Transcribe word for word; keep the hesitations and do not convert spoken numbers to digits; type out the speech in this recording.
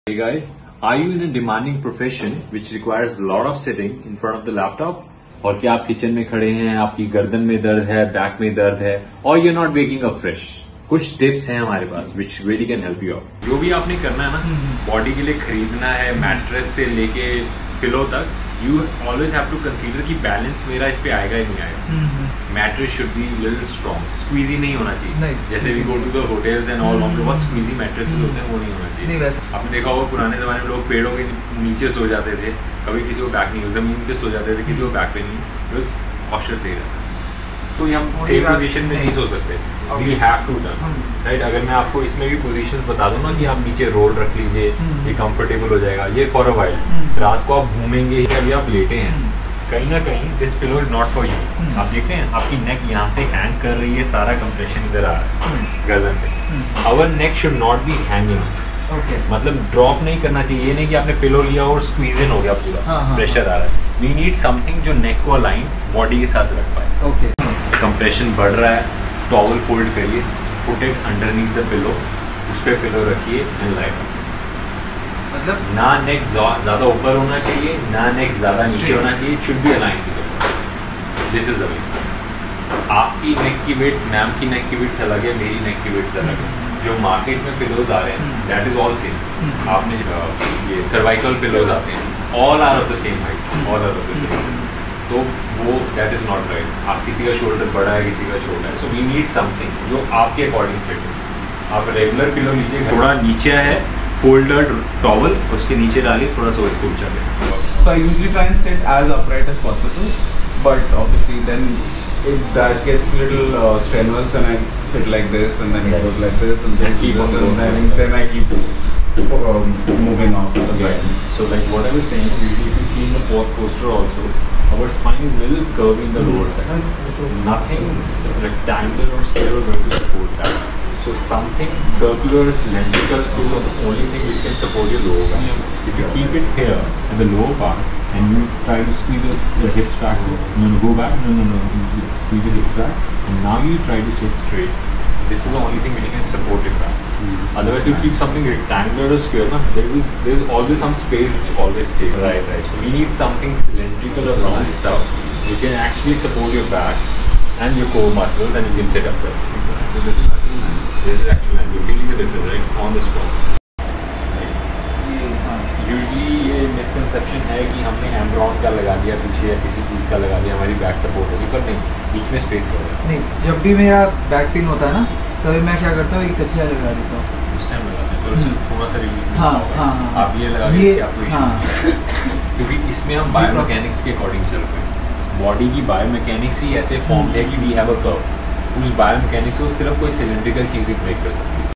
Hey guys, are you in a demanding profession which requires a lot of sitting in front of the laptop? और क्या आप kitchen में खड़े हैं, आपकी गर्दन में दर्द है, बैक में दर्द है, और you're not waking up fresh? कुछ टिप्स हैं हमारे पास which really can help you out. जो भी आपने करना है ना, बॉडी के लिए खरीदना है, मैट्रेस से लेके पिलो तक, you always have to consider कि बैलेंस मेरा इस पे आएगा ही नहीं आएगा. Mattress should be little strong, squishy नहीं होना चाहिए. नहीं, जैसे we go to the hotels and all, वहाँ पे बहुत स्क्वीजी मैट्रेसेस होते हैं, वो नहीं होना चाहिए. नहीं वैसे आपने देखा होगा पुराने जमाने में लोग पेड़ों के नीचे सो जाते थे, कभी किसी को बैक नहीं, जमीन पे सो जाते थे, किसी को बैक पे नहीं, बिकॉज कॉशियस सही रहता. तो हम सेम पोजीशन में नहीं सो सकते. We have to turn right. अगर मैं आपको इसमें भी पोजीशंस बता दूं ना कि आप नीचे रोल रख लीजिए, ये कंफर्टेबल हो जाएगा, ये फॉर अ वाइल. रात को आप घूमेंगे, अभी आप लेटे हैं, कहीं ना कहीं this pillow is not for you. आप देखते हैं आपकी नेक यहाँ से हैंग कर रही है, सारा कंप्रेशन इधर आ रहा है गर्दन पे. Our neck should not be hanging. Okay. मतलब ड्रॉप नहीं करना चाहिए. ये नहीं कि आपने पिलो लिया और स्क्वीज इन हो गया पूरा, प्रेशर आ रहा है. वी नीड समथिंग जो नेक को अलाइन बॉडी के साथ रख पाए. ओके. कंप्रेशन बढ़ रहा है, टॉवल फोल्ड करिए, put it underneath the pillow, उस पे पिलो रखिए एंड लाई डाउन. मतलब ना नेक ज्यादा ऊपर होना चाहिए, ना नेक ज्यादा नीचे होना चाहिए. Should be align to the. This is the way. आपकी नेक की वेट, मैम की नेक की वेट अलग है, मेरी नेक की वेट अलग है. जो मार्केट में पिलोज आ रहे हैं दैट इज ऑल सेम. आपने ये सर्वाइकल पिलोज आते हैं, all are of the same height, all are of the same. तो वो दैट इज नॉट राइट. आप किसी का शोल्डर बड़ा है, किसी का छोटा है, सो वी नीड समथिंग जो आपके अकॉर्डिंग फिट हो. आप रेगुलर पिलो लीजिए, थोड़ा नीचे है फोल्डर टॉवल, उसके नीचे डालिए, थोड़ा सा उसको ऊंचा करें. So I usually try and sit as upright as possible, but obviously then if that gets a little uh, strenuous, then I sit like this, and then it goes like this, and then keep on going, and then I keep um, moving off. Okay. So like what I was saying, usually if you see in the fourth posture also, our spine is little curvy in the lower side. Nothing rectangular or square is going to support that. So something circular, cylindrical is the only thing which can support your lower back. If you keep it here in the lower part and you try to squeeze the hips back, no, no, go back, no, no, no, squeeze the hips back, and now you try to sit straight. This is the only thing which can support it back. Mm-hmm. Otherwise, you keep something rectangular or square, na, there is there is always some space which always stays. Right, right. So we need something cylindrical or round stuff which can actually support your back and your core muscles, and you can sit upright. So this is actually nice. This is actually nice. You're feeling the difference, right, on the spot. Usually ये misconception है कि हमने हैमरॉन का लगा दिया पीछे या किसी चीज़ का लगा दिया, हमारी बैक सपोर्ट होगी, पर नहीं, बीच में स्पेस होगा. नहीं, जब भी मेरा बैक पेन होता है ना, तभी मैं क्या करता हूँ, एक तकिया लगा देता हूँ. उस टाइम लगाते हैं तो उससे थोड़ा सा रिलीफ. हाँ हाँ हाँ. आप ये लगा ये आपको इशू, क्योंकि इसमें हम बायोमैकेनिक्स के अकॉर्डिंग चल रहे हैं. बॉडी की बायोमैकेनिक्स ही ऐसे फॉर्म है कि वी हैव अ कर्व. उस बायोमैकेनिक्स को सिर्फ कोई सिलेंड्रिकल चीज़ ही ब्रेक कर सकती है.